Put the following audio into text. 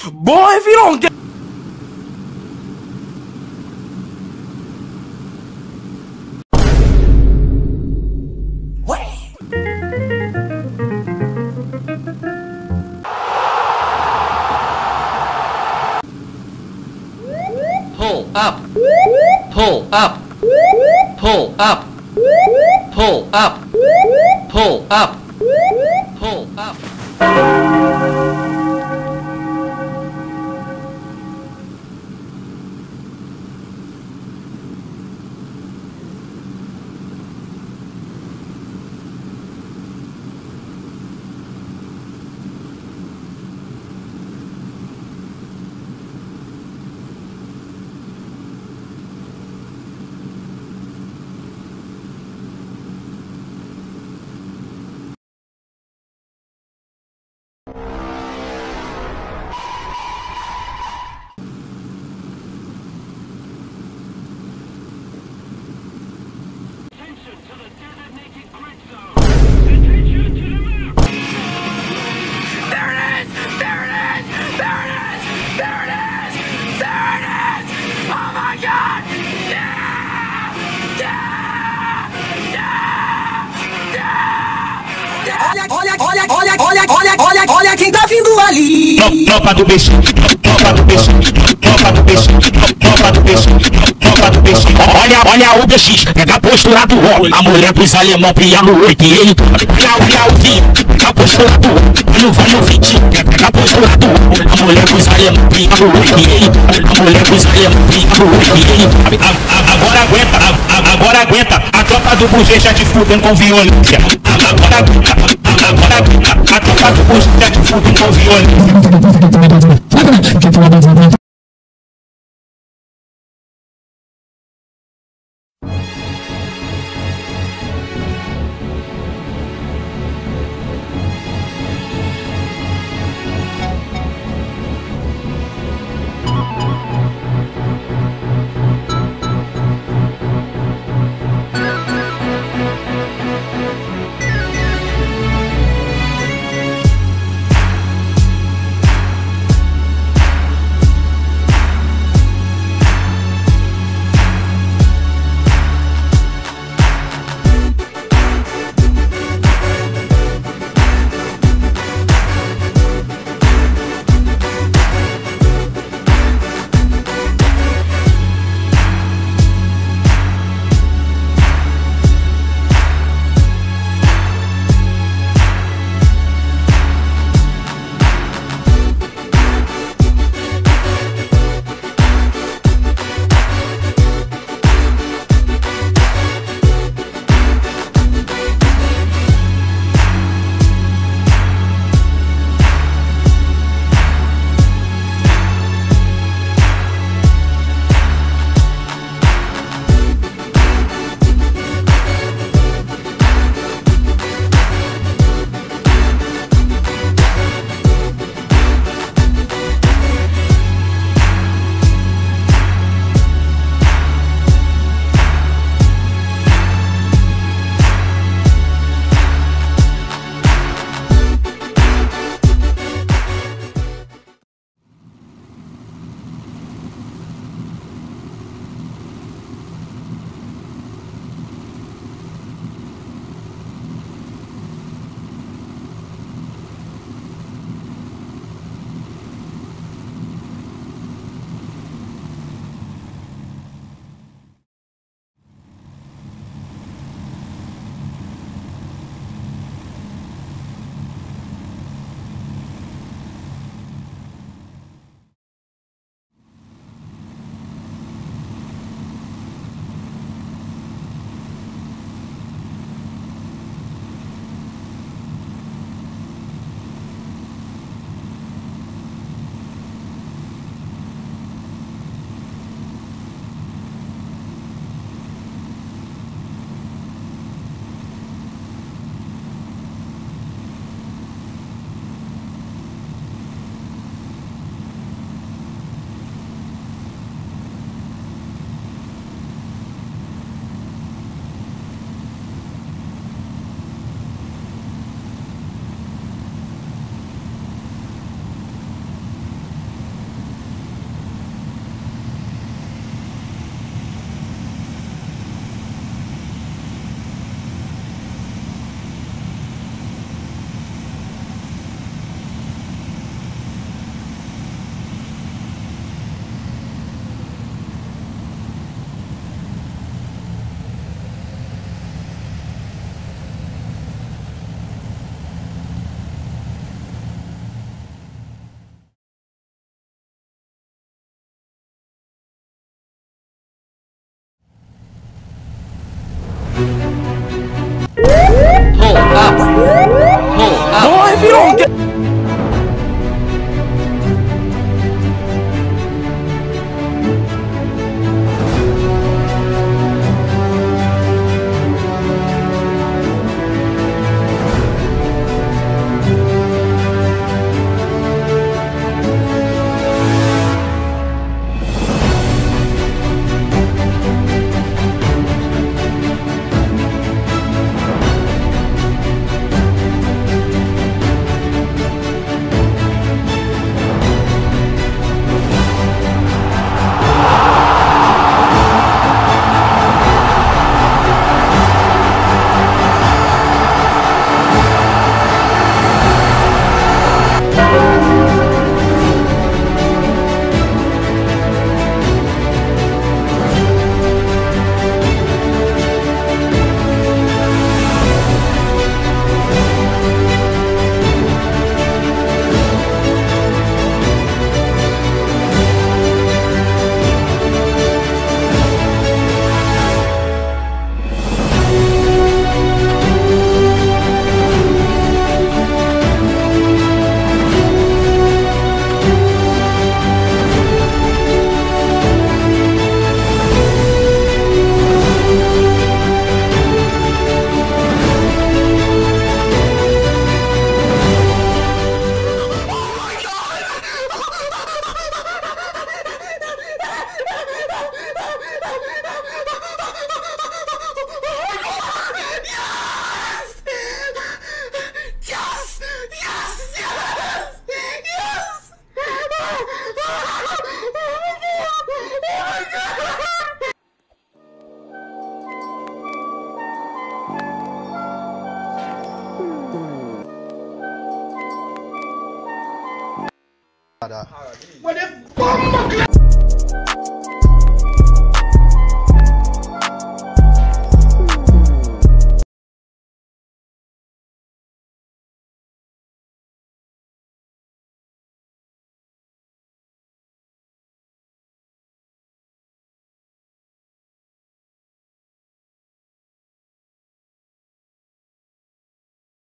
Boy, if you don't get... Pull up, pull up, pull up, pull up, pull up, pull up. Olha quem tá vindo ali. Tropa do peixinho, tropa do peixinho, tropa do peixinho, tropa do peixinho, tropa do peixinho. Olha o BX, pega a postura do homem. A mulher dos alemão pia no 8 e ele olha o vinho, pega a postura do homem. Vai no 20, pega a postura do homem. A mulher dos alemão pia no 8 e ele, a mulher dos alemão pia no 8 e ele. Agora aguenta, a tropa do bochecha te fudendo com violência. Agora aguenta. A tropa do bochecha te fudendo com violência. Pull up. Pull up. Boy, if you don't get What the fuck?